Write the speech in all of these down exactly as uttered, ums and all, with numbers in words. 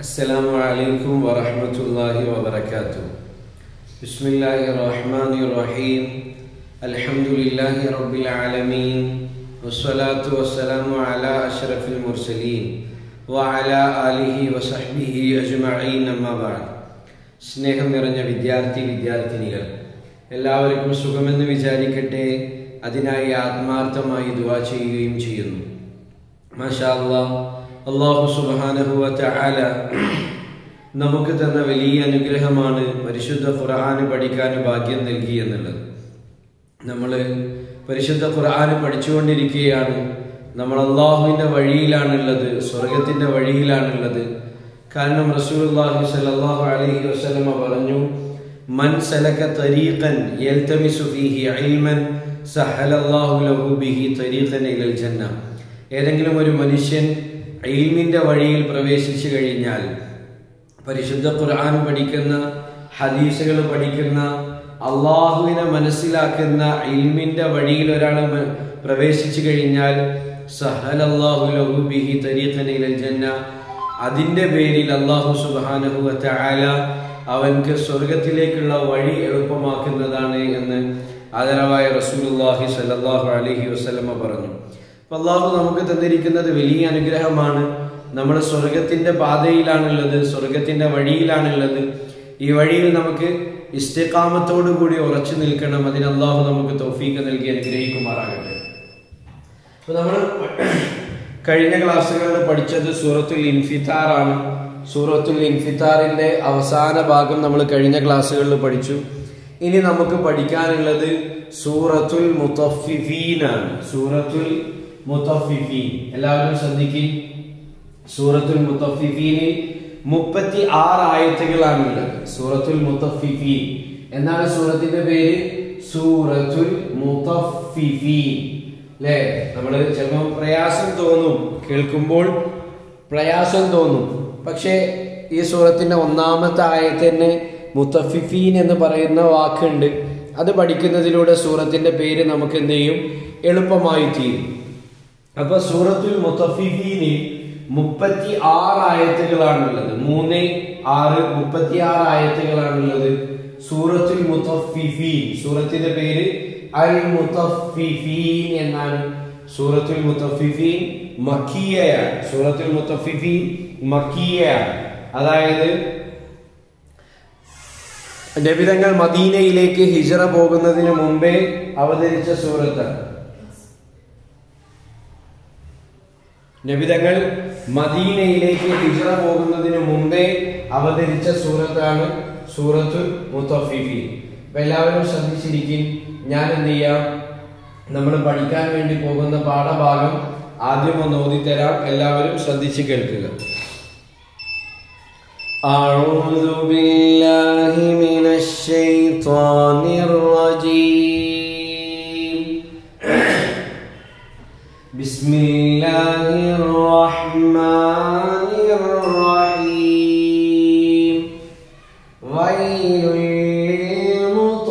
Assalamu alaikum wa rahmatullahi wa barakatuh. Bismillahir Rahmanir Rahim. Alhamdulillahi Rabbil Alameen. Wassalatu wassalamu ala ashrafil mursaleen wa ala alihi wa sahbihi ajma'in, amma ba'd. സ്നേഹം നിറഞ്ഞ വിദ്യാർത്ഥി വിദ്യാർത്ഥിനികൾ എല്ലാവർക്കും സുഖമെന്ന് വിചാരിക്കട്ടെ. അതിനായി ആത്മാർത്ഥമായി ദുആ ചെയ്യുകയും ചെയ്യുന്നു. മാഷാ അല്ലാഹ്, അല്ലാഹു സുബ്ഹാനഹു വ തആല നമുക്ക് തന്ന വലിയ അനുഗ്രഹമാണ് പരിശുദ്ധ ഖുർആൻ പഠിക്കാൻ ഭാഗ്യം നൽകി എന്നുള്ളത്. നമ്മൾ പരിശുദ്ധ ഖുർആൻ പഠിച്ചുകൊണ്ടിരിക്കുകയാണ്. നമ്മൾ അല്ലാഹുവിൻ്റെ വഴിയിലാണുള്ളത്, സ്വർഗത്തിൻ്റെ വഴിയിലാണുള്ളത്. കാരണം റസൂലുള്ളാഹി സ്വല്ലല്ലാഹു അലൈഹി വസല്ലമ പറഞ്ഞു, മൻ സലക തരീഖൻ യൽതമിസു ഫീഹി ഇൽമൻ സഹലല്ലാഹു ലഹു ബിഹി തരീഖൻ ഇലൽ ജന്ന. ഏതെങ്കിലും ഒരു മനുഷ്യൻ ഇൽമിൻ്റെ വഴിയിൽ പ്രവേശിച്ചു കഴിഞ്ഞാൽ, പരിശുദ്ധ ഖുർആൻ പഠിക്കുന്ന, ഹദീസുകൾ പഠിക്കുന്ന, അള്ളാഹുവിനെ മനസ്സിലാക്കുന്ന ഇൽമിൻ്റെ വഴിയിൽ ഒരാൾ പ്രവേശിച്ചു കഴിഞ്ഞാൽ സഹലല്ലാഹു ലഹു ബിഹി തരീഖൻ ഇലൽ ജന്ന, അതിൻ്റെ പേരിൽ അല്ലാഹു സുബ്ഹാനഹു വ തആല അവൻക്ക് സ്വർഗത്തിലേക്കുള്ള വഴി എളുപ്പമാക്കുന്നതാണ് എന്ന് ആദരവായ റസൂലുള്ളാഹി സ്വല്ലല്ലാഹു അലൈഹി വസല്ലമ പറഞ്ഞു. അപ്പോൾ അല്ലാഹു നമുക്ക് തന്നിരിക്കുന്നത് വലിയ അനുഗ്രഹമാണ്. നമ്മൾ സ്വർഗത്തിൻ്റെ പാതയിലാണുള്ളത്, സ്വർഗത്തിൻ്റെ വഴിയിലാണുള്ളത്. ഈ വഴിയിൽ നമുക്ക് ഇസ്തിഖാമത്തോടു കൂടി ഉറച്ചു നിൽക്കണം. അതിന് അല്ലാഹു നമുക്ക് തൗഫീഖ് നൽകി അനുഗ്രഹിക്കുമാറാകട്ടെ. അപ്പോൾ നമ്മൾ കഴിഞ്ഞ ക്ലാസ്സുകളിൽ പഠിച്ചത് സൂറത്തുൽ ഇൻഫിത്താർ ആണ്. സൂറത്തുൽ ഇൻഫിത്താറിന്റെ അവസാന ഭാഗം നമ്മൾ കഴിഞ്ഞ ക്ലാസ്സുകളിൽ പഠിച്ചു. ഇനി നമുക്ക് പഠിക്കാനുള്ളത് സൂറത്തുൽ മുത്തഫിഫീൻ ആണ്. സൂറത്തുൽ മുത്തഫിഫീൻ എല്ലാവരും ശ്രദ്ധിക്കും. സൂറത്തുൽ മുത്തഫിഫീനിൽ മുപ്പത്തി ആറ് ആയത്തുകളാണുള്ളത്. സൂറത്തുൽ മുത്തഫിഫീൻ എന്നാണ് സൂറത്തിന്റെ പേര്, സൂറത്തുൽ മുത്തഫിഫീൻ. അല്ലേ? നമ്മൾ ചിലപ്പോൾ പ്രയാസം തോന്നും, കേൾക്കുമ്പോൾ പ്രയാസം തോന്നും. പക്ഷേ ഈ സൂറത്തിന്റെ ഒന്നാമത്തെ ആയത്തിന് മുത്തഫിഫീൻ എന്ന് പറയുന്ന വാക്കുണ്ട്. അത് പഠിക്കുന്നതിലൂടെ സൂറത്തിന്റെ പേര് നമുക്ക് എന്ത് ചെയ്യും, എളുപ്പമായി തീരും. അപ്പൊ സൂറത്തുൽ മുത്തഫിഫീനിൽ മുപ്പത്തി ആറ് ആയത്തുകളാണുള്ളത്. മൂന്ന് ആറ് മുപ്പത്തി ആറ് ആയത്തുകളാണുള്ളത്. സൂറത്തുൽ മുത്തഫിഫീൻ, സൂറത്തിന്റെ പേര് അൽ മുത്തഫിഫീൻ എന്നാണ്. സൂറത്തുൽ മുത്തഫിഫീൻ മക്കിയയാണ്. സൂറത്തുൽ മുത്തഫിഫീൻ മക്കിയയാണ്. അതായത് നബിതങ്ങൾ മദീനയിലേക്ക് ഹിജ്റ പോകുന്നതിന് മുമ്പേ അവതരിച്ച സൂറത്താണ്. നബിതങ്ങൾ മദീനയിലേക്ക് ഹിജ്റ പോകുന്നതിന് മുമ്പേ അവതരിച്ച സൂറത്താണ് സൂറത്തുൽ മുത്തഫിഫീൻ. അപ്പൊ എല്ലാവരും ശ്രദ്ധിച്ചിരിക്കും. ഞാൻ എന്ത് ചെയ്യാം, നമ്മൾ പഠിക്കാൻ വേണ്ടി പോകുന്ന പാഠഭാഗം ആദ്യം ഒന്ന് ഓതിത്തരാം. എല്ലാവരും ശ്രദ്ധിച്ച് കേൾക്കുക. അഊദു ബില്ലാഹി മിനശ് ശൈത്വാനിർ റജീം. ബിസ്മില്ലാഹിർ റഹ്മാനിർ റഹീം. വൈലുൽ ലിൽ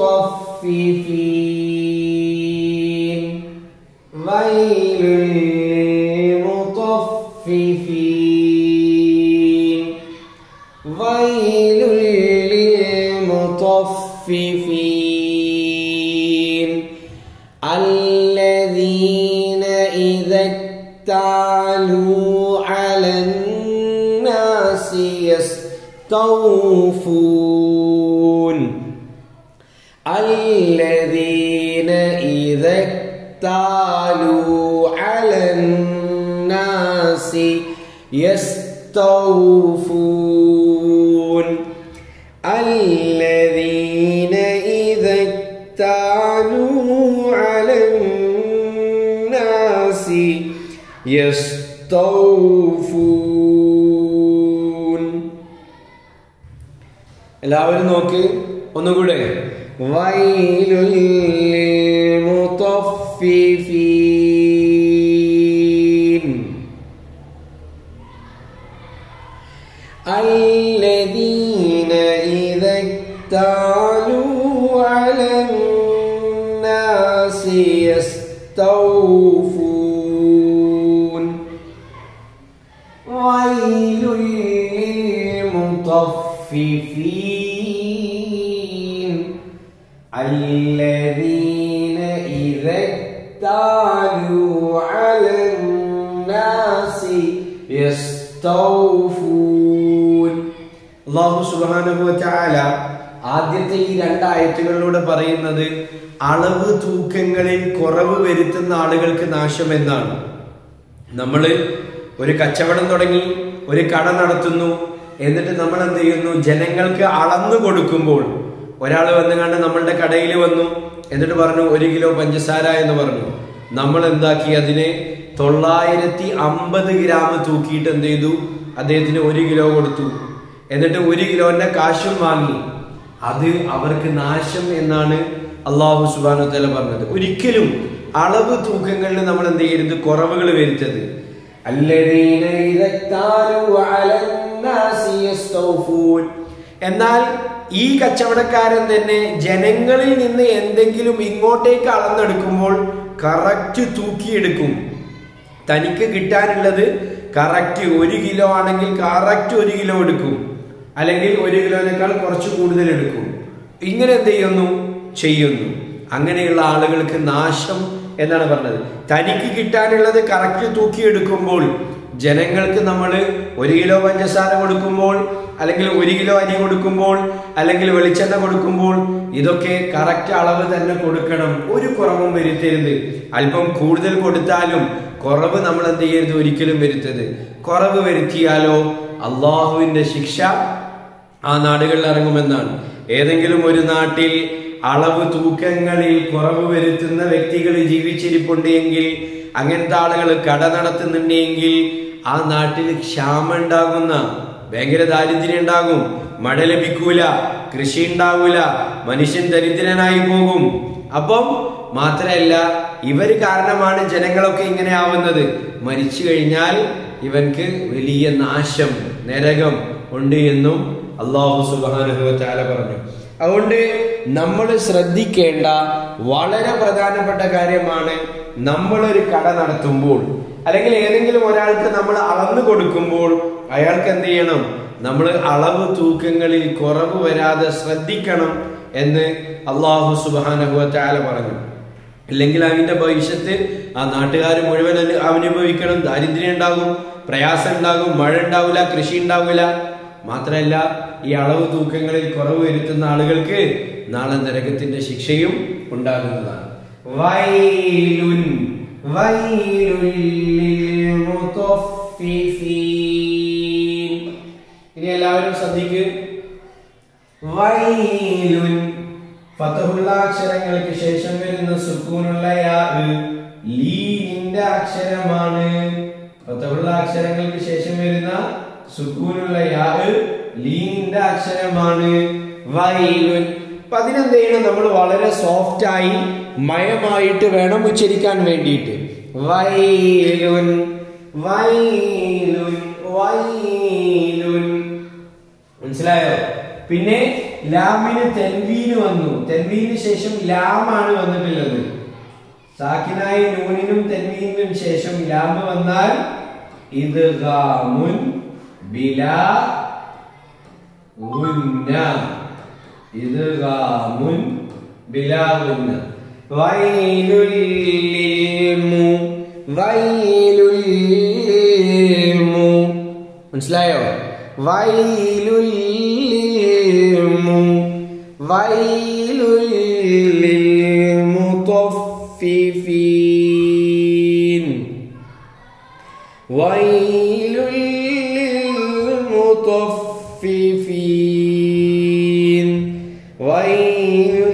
മുത്തഫിഫീൻ. വൈലുൽ ലിൽ മുത്തഫിഫീൻ. വൈലുൽ ലിൽ മുത്തഫിഫീൻ الذين إذا اكتالوا على الناس يستوفون. الذين إذا اكتالوا على الناس يستوفون. الذين إذا اكتالوا على الناس يستوفون. എല്ലാവരും നോക്ക് ഒന്നുകൂടെ. വൈലുൽ ലിൽ മുത്തഫിഫീൻ. الذين إذا اكتالوا على الناس يستوفون. ويل മുത്തഫിഫീൻ അല്ലദീന ഇദാ താലു അലൻ നാസി യസ്തൗഫൂൻ. അല്ലാഹു സുബ്ഹാനഹു വ തആല ആദ്യത്തെ ഈ രണ്ടായത്തുകളിലൂടെ പറയുന്നത് അളവ് തൂക്കങ്ങളിൽ കുറവ് വരുത്തുന്ന ആളുകൾക്ക് നാശം എന്നാണ്. നമ്മൾ ഒരു കച്ചവടം തുടങ്ങി, ഒരു കട നടത്തുന്നു, എന്നിട്ട് നമ്മൾ എന്ത് ചെയ്യുന്നു? ജനങ്ങൾക്ക് അളന്നു കൊടുക്കുമ്പോൾ ഒരാൾ വന്നു കണ്ട് നമ്മളുടെ കടയിൽ വന്നു, എന്നിട്ട് പറഞ്ഞു ഒരു കിലോ പഞ്ചസാര എന്ന് പറഞ്ഞു. നമ്മൾ എന്താക്കി? അതിനെ തൊള്ളായിരത്തി അമ്പത് ഗ്രാം തൂക്കിയിട്ട് എന്ത് ചെയ്തു? അദ്ദേഹത്തിന് ഒരു കിലോ കൊടുത്തു. എന്നിട്ട് ഒരു കിലോന്റെ കാശും വാങ്ങി. അത് അവർക്ക് നാശം എന്നാണ് അല്ലാഹു സുബ്ഹാനഹു വ തആല പറഞ്ഞത്. ഒരിക്കലും അളവ് തൂക്കങ്ങളിൽ നമ്മൾ എന്ത് ചെയ്യരുത്? കുറവുകൾ വരുത്തരുത്. അല്ലദീന ഇദാലു അലൻ നാസി യസ്തൗഫൂൻ. എന്നാൽ ഈ കച്ചവടക്കാരൻ തന്നെ ജനങ്ങളിൽ നിന്ന് എന്തെങ്കിലും ഇങ്ങോട്ടേക്ക് അളന്നെടുക്കുമ്പോൾ കറക്റ്റ് തൂക്കിയെടുക്കും. തനിക്ക് കിട്ടാനുള്ളത് കറക്റ്റ് ഒരു കിലോ ആണെങ്കിൽ കറക്റ്റ് ഒരു കിലോ എടുക്കും, അല്ലെങ്കിൽ ഒരു കിലോനേക്കാൾ കുറച്ച് കൂടുതൽ എടുക്കും. ഇങ്ങനെ എന്ത് ചെയ്യുന്നു? ചെയ്യുന്നു. അങ്ങനെയുള്ള ആളുകൾക്ക് നാശം എന്നാണ് പറഞ്ഞത്. തനിക്ക് കിട്ടാനുള്ളത് കറക്റ്റ് തൂക്കിയെടുക്കുമ്പോൾ ജനങ്ങൾക്ക് നമ്മൾ ഒരു കിലോ പഞ്ചസാര കൊടുക്കുമ്പോൾ, അല്ലെങ്കിൽ ഒരു കിലോ അരി കൊടുക്കുമ്പോൾ, അല്ലെങ്കിൽ വെളിച്ചെണ്ണ കൊടുക്കുമ്പോൾ ഇതൊക്കെ കറക്റ്റ് അളവ് തന്നെ കൊടുക്കണം. ഒരു കുറവും വരുത്തരുത്. അല്പം കൂടുതൽ കൊടുത്താലും കുറവ് നമ്മൾ എന്ത് ചെയ്യരുത്? ഒരിക്കലും വരുത്തരുത്. കുറവ് വരുത്തിയാലോ അള്ളാഹുവിന്റെ ശിക്ഷ ആ നാടുകളിൽ ഇറങ്ങുമെന്നാണ്. ഏതെങ്കിലും ഒരു നാട്ടിൽ അളവ് തൂക്കങ്ങളിൽ കുറവ് വരുത്തുന്ന വ്യക്തികൾ ജീവിച്ചിരിപ്പുണ്ട് എങ്കിൽ, അങ്ങനത്തെ ആളുകൾ കട നടത്തുന്നുണ്ടെങ്കിൽ ആ നാട്ടിൽ ക്ഷാമം ഉണ്ടാകുന്ന, ഭയങ്കര ദാരിദ്ര്യം ഉണ്ടാകും, മഴ ലഭിക്കൂല, കൃഷി ഉണ്ടാവൂല, മനുഷ്യൻ ദരിദ്രനായി പോകും. അപ്പം മാത്രമല്ല, ഇവര് കാരണമാണ് ജനങ്ങളൊക്കെ ഇങ്ങനെ ആവുന്നത്. മരിച്ചു കഴിഞ്ഞാൽ ഇവൻക്ക് വലിയ നാശം, നരകം ഉണ്ട് എന്നും അല്ലാഹു സുബ്ഹാനഹു വ തആല പറഞ്ഞു. അതുകൊണ്ട് നമ്മൾ ശ്രദ്ധിക്കേണ്ട വളരെ പ്രധാനപ്പെട്ട കാര്യമാണ്, നമ്മളൊരു കട നടത്തുമ്പോൾ അല്ലെങ്കിൽ ഏതെങ്കിലും ഒരാൾക്ക് നമ്മൾ അളന്നു കൊടുക്കുമ്പോൾ അയാൾക്ക് എന്ത് ചെയ്യണം? നമ്മൾ അളവ് തൂക്കങ്ങളിൽ കുറവ് വരാതെ ശ്രദ്ധിക്കണം എന്ന് അല്ലാഹു സുബ്ഹാനഹു വ തആല പറഞ്ഞു. ഇല്ലെങ്കിൽ അതിന്റെ ഭവിഷ്യത്ത് ആ നാട്ടുകാർ മുഴുവൻ അനുഭവിക്കണം. ദാരിദ്ര്യം ഉണ്ടാകും, പ്രയാസം ഉണ്ടാകും, മഴ ഉണ്ടാവില്ല, കൃഷി ഉണ്ടാവില്ല. മാത്രമല്ല, ഈ അളവ് തൂക്കങ്ങളിൽ കുറവ് വരുത്തുന്ന ആളുകൾക്ക് നാളെ നരകത്തിന്റെ ശിക്ഷയും ഉണ്ടാകുന്നതാണ്. വൈലുൻ വൈലുൽ ലിൽമുത്തഫിഫീൻ. ഇനി എല്ലാവരും ശ്രദ്ധിക്കുക. വൈലുൻ ഫതഹുള്ള അക്ഷരങ്ങൾക്ക് ശേഷം വരുന്ന സുക്കൂനുള്ള യാ ലീനിന്റെ അക്ഷരമാണ്. ഫതഹുള്ള അക്ഷരങ്ങൾക്ക് ശേഷം വരുന്ന സുക്കൂനുള്ള യാ ലീനിന്റെ അക്ഷരമാണ്. വൈലുൻ. അപ്പൊ അതിനെന്ത് ചെയ്യണം? നമ്മൾ വളരെ സോഫ്റ്റ് ആയി മയമായിട്ട് വേണം ഉച്ചരിക്കാൻ വേണ്ടിയിട്ട്. വൈലുൻ വൈലുൻ വൈലുൻ. മനസ്സിലായോ? പിന്നെ ലാമിന് തെൻവീന് വന്നു. തെൻവീന് ശേഷം ലാമാണ് വന്നിട്ടുള്ളത്. സാക്കിനായ നൂനിനും തെൻവീനും ശേഷം ലാം വന്നാൽ ഇദ്ഗാമുൻ ബിലാ ഗുന്ന. ഇദ്ഗാമുൻ ബിലാ ഗുന്ന. വൈലുൽ ലിൽമു വൈലുൽ ലിൽമു. മനസ്സിലായോ? വൈലുൽ ലിൽമു വൈലുൽ ലിൽമുത്തഫിഫീൻ. വൈലുൽ ലിൽമുത്തഫിഫീൻ. വൈലുൽ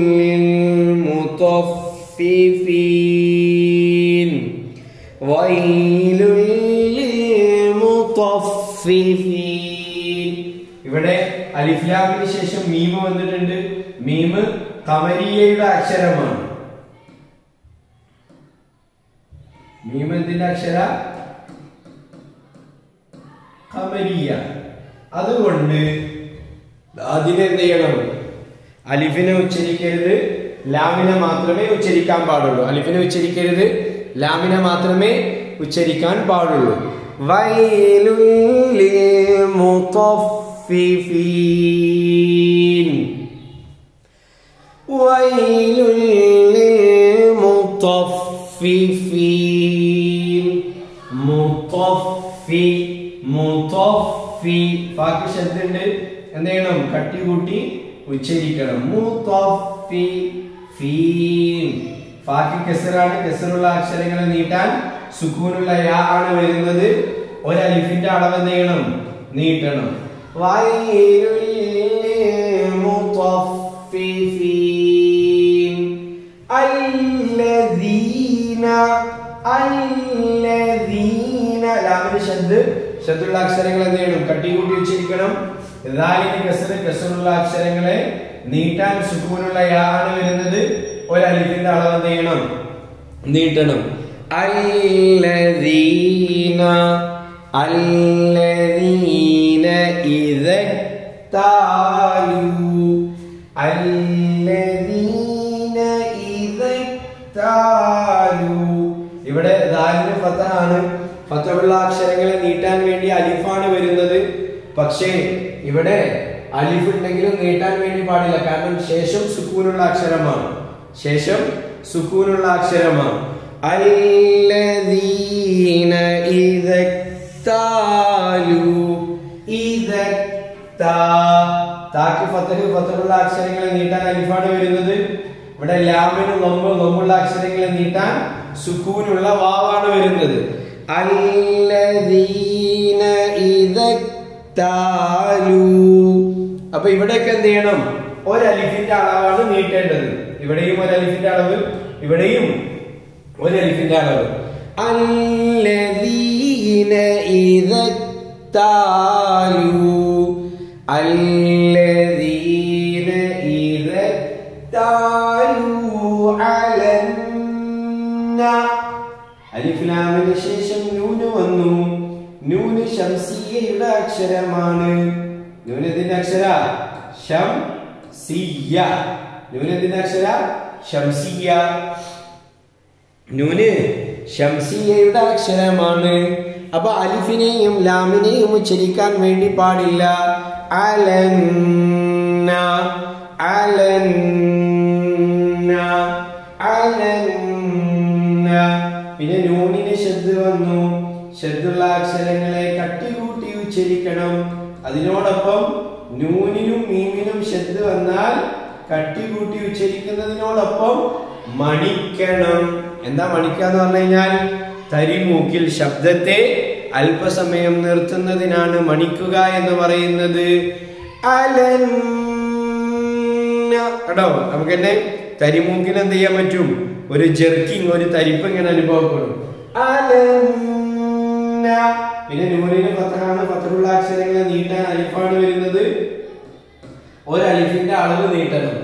ലിൽമുത്തഫിഫീൻ. വൈലുൽ ലിൽമുത്തഫിഫീൻ. ഇവിടെ അലിഫ് ലാമിന് ശേഷം മീമ് വന്നിട്ടുണ്ട്. മീമ് ഖമരിയയുടെ അക്ഷരമാണ്. മീമ് എന്തിന്റെ അക്ഷര? ഖമരിയ. അതുകൊണ്ട് അതിനെന്ത് ചെയ്യണം? അലിഫിനെ ഉച്ചരിക്കരുത്, ലാമിനെ മാത്രമേ ഉച്ചരിക്കാൻ പാടുള്ളൂ. അലിഫിനെ ഉച്ചരിക്കരുത്, ലാമിനെ മാത്രമേ ഉച്ചരിക്കാൻ പാടുള്ളൂ. വൈലുൽ ലിൽമുത്തഫിഫീൻ. മുത്തഫിഫീൻ വൈലുൽ ലിൽമുത്തഫിഫീൻ മുത്തഫി മുത്തഫി ഫാക്ക് ശബ്ദമുണ്ട് എന്ത് ചെയ്യണം കട്ടി കൂട്ടി ഉച്ചരിക്കണം മുത്തഫിഫീൻ ഫാക്ക് കസറാണ് കസറുള്ള അക്ഷരങ്ങളെ നീട്ടാൻ സുക്കൂനുള്ള യാ ആണ് വരുന്നത് ഒരു അലിഫിന്റെ അളവ് എന്ത് ചെയ്യണം നീട്ടണം വൈലുൽ മുത്തഫിഫീൻ അല്ലദീന അല്ലദീന ലാമിന് ശബ്ദ ശബ്ദുള്ള അക്ഷരങ്ങൾ എന്ത് ചെയ്യണം കട്ടി കൂട്ടി ഉച്ചരിക്കണം ദാലിന് കസർ കസറുള്ള അക്ഷരങ്ങളെ നീട്ടാൻ സുക്കൂനുള്ള യാ ആണ് വരുന്നത് ഒരു അലിഫിന്റെ അളവ് എന്ത് ചെയ്യണം നീട്ടണം അല്ലദീന അല്ലദീന ഇദക്താലു അല്ലദീന ഇദക്താലു ഇവിടെ ദാലിന് ഫതഹാണ് ഫതഹുള്ള അക്ഷരങ്ങളെ നീട്ടാൻ വേണ്ടി അലിഫാണ് വരുന്നത് പക്ഷേ ഇവിടെ അലിഫ് ഉണ്ടെങ്കിലും നീട്ടാൻ വേണ്ടി പാടില്ല കാരണം ശേഷം സുക്കൂനുള്ള അക്ഷരമാണ് ശേഷം സുക്കൂനുള്ള അക്ഷരമാണ് അല്ലദീന ഇദക്താലു ഇദക്താ താക്ക് ഫതഹ് ഫതഹുള്ള അക്ഷരങ്ങളെ നീട്ടാൻ അലിഫാണ് വരുന്നത് ഇവിടെ ലാമിന് ലംബ് ലംബുള്ള അക്ഷരങ്ങളെ നീട്ടാൻ സുക്കൂനുള്ള വാവാണ് വരുന്നത് അല്ലദീന ഇദക്താലു അപ്പൊ ഇവിടെയൊക്കെ എന്ത് ചെയ്യണം ഒരു അലിഫിന്റെ അളവാണ് നീട്ടേണ്ടത് ഇവിടെയും ഒരു അലിഫിന്റെ അളവ് ഇവിടെയും ഒരു അലിഫിന്റെ അളവ് അല്ലദീന ഇദക്താലു അല്ലദീന ഇദക്താലു അലന്ന അലിഫ് ലാമിന് ശേഷം നൂന് വന്നു നൂന് ശംസിയ്യയുടെ അക്ഷരമാണ് നൂന് ഇതിന്റെ അക്ഷര ശംസിയ്യ നൂന് ഇതിന്റെ അക്ഷര ശംസിയ്യ നൂന് ശംസിയ്യയുടെ അക്ഷരമാണ് അപ്പൊ അലിഫിനെയും ലാമിനെയും ഉച്ചരിക്കാൻ വേണ്ടി പാടില്ല അലന്ന അലന്ന അലന്ന പിന്നെ നൂനിന് ശബ്ദ വന്നു ശബ്ദുള്ള അക്ഷരങ്ങളെ കട്ടികൂട്ടി ഉച്ചരിക്കണം അതിനോടൊപ്പം നൂനിനും മീമിനും ശബ്ദ വന്നാൽ കട്ടികൂട്ടി ഉച്ചരിക്കുന്നതിനോടൊപ്പം മണിക്കണം എന്താ മണിക്കാന്ന് പറഞ്ഞു കഴിഞ്ഞാൽ തരിമൂക്കിൽ ശബ്ദത്തെ അല്പസമയം നിർത്തുന്നതിനാണ് മണിക്കുക എന്ന് പറയുന്നത് അലന്ന കേട്ടോ നമുക്ക് തന്നെ തരിമൂക്കിന് എന്ത് ചെയ്യാൻ പറ്റും ഒരു ജെർക്കിങ് ഒരു തരിപ്പ് ഇങ്ങനെ അനുഭവപ്പെടും അലന്ന പിന്നെ നൂനിന് ഫതഹാണ് ഫതഹുള്ള അക്ഷരങ്ങളെ നീട്ടാൻ അലിഫാണ് വരുന്നത് ഒരു അലിഫിന്റെ അളവ് നീട്ടണം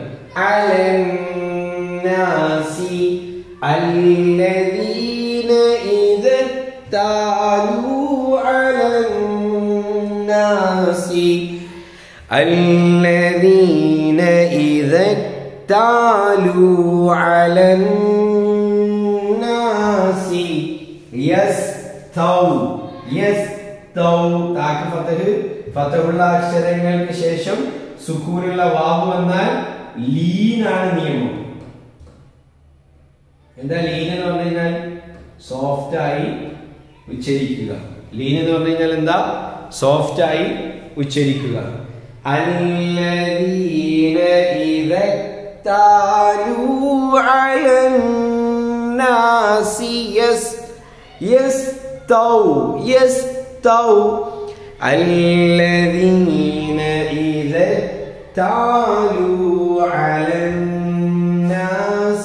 അലന്നാസി അല്ലദീന ഇദക്താലു അലന്നാസി അല്ലദീന ഇദക്താലു അലന്നാസി യസ്തൗ യസ്തൗ താക്ക് ഫതഹ് ഫതഹുള്ള അക്ഷരങ്ങൾക്ക് ശേഷം സുക്കൂനുള്ള വാവ് വന്നാൽ ലീനാണ് നിയമം എന്താ ലീൻ എന്ന് പറഞ്ഞു കഴിഞ്ഞാൽ സോഫ്റ്റ് ആയി ഉച്ചരിക്കുക ലീൻ എന്ന് പറഞ്ഞു കഴിഞ്ഞാൽ എന്താ സോഫ്റ്റ് ആയി ഉച്ചരിക്കുക അല്ലദീന ഇദക്താലു അലന്നാസി യസ് യസ്തൗ യസ്തൗ الذين إذا اكتالوا على الناس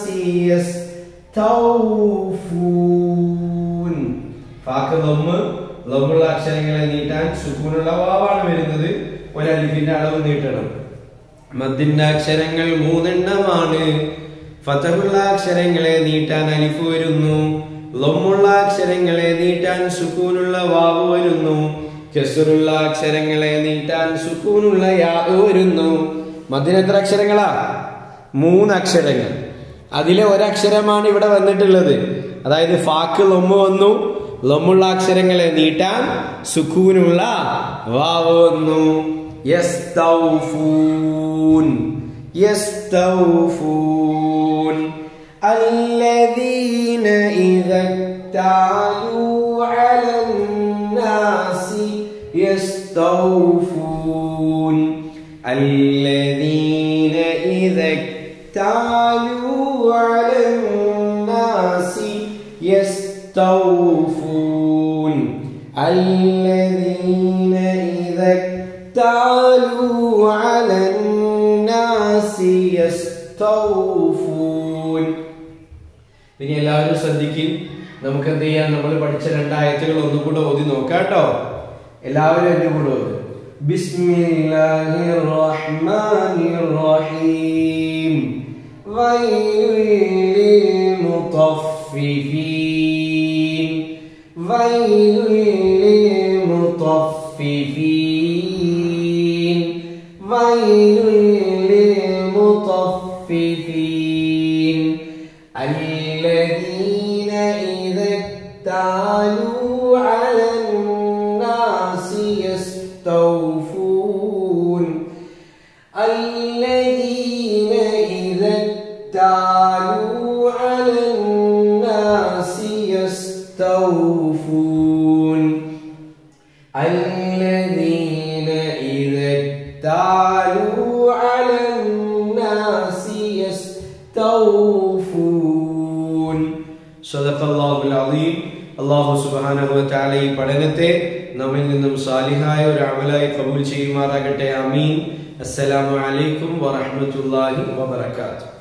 يستوفون فاك ضم ضم അക്ഷരങ്ങളെ നീട്ടാൻ സുക്കൂനുള്ള വാവാണ് വരുന്നത് ഒരു അലിഫിന്റെ അളവ് നീട്ടണം മദ്ദിന്റെ അക്ഷരങ്ങൾ മൂന്നെണ്ണമാണ് ഫതഹുള്ള അക്ഷരങ്ങളെ നീട്ടാൻ അലിഫ് വരുന്നു ലമ്മുള്ള അക്ഷരങ്ങളെ നീട്ടാൻ സുക്കൂനുള്ള വാവ് വരുന്നു കസറുള്ള അക്ഷരങ്ങളെ നീട്ടാൻ സുക്കൂനുള്ള യാ വരുന്നു മദ്ദിന് എത്ര അക്ഷരങ്ങളാ മൂന്ന് അക്ഷരങ്ങൾ അതിലെ ഒരക്ഷരമാണ് ഇവിടെ വന്നിട്ടുള്ളത് അതായത് ഫാക്ക് ലൊമ്മ് വന്നു ലൊമ്മുള്ള അക്ഷരങ്ങളെ നീട്ടാൻ സുക്കൂനുള്ള വാവ് വന്നു യസ്തൗഫൂൻ യസ്തൗഫൂൻ الذين إذا اكتالوا على الناس يستوفون الذين إذا اكتالوا على الناس يستوفون الذين إذا اكتالوا على الناس يستوفون. ഇനി എല്ലാവരും ശ്രദ്ധിക്കും. നമുക്ക് എന്ത് ചെയ്യാം? നമ്മൾ പഠിച്ച രണ്ടായത്തുകൾ ഒന്നുകൂടെ ഓതി നോക്കാം കേട്ടോ. എല്ലാവരും എന്റെ കൂടെ ഓതി. ബിസ്മില്ലാഹിർ റഹ്മാനിർ റഹീം വൈലുൽ മുത്തഫ്ഫിഫീൻ വൈലുൽ മുത്തഫ്ഫിഫീൻ വൈലുൽ മുത്തഫ്ഫിഫീൻ الذين إذا اكتالوا على الناس يستوفون الذين إذا اكتالوا على الناس يستوفون الذين إذا اكتالوا على الناس يستوفون. സദഖല്ലാഹുൽ അദീം. അല്ലാഹു സുബ്ഹാനഹു വ തആല ഈ പഠനത്തെ നമ്മിൽ നിന്നും സാലിഹായ ഒരു അമലായി കബൂൽ ചെയ്യുമാറാകട്ടെ. ആമീൻ. അസ്സലാമു അലൈക്കും വറഹ്മത്തുള്ളാഹി വബറകാതുഹു.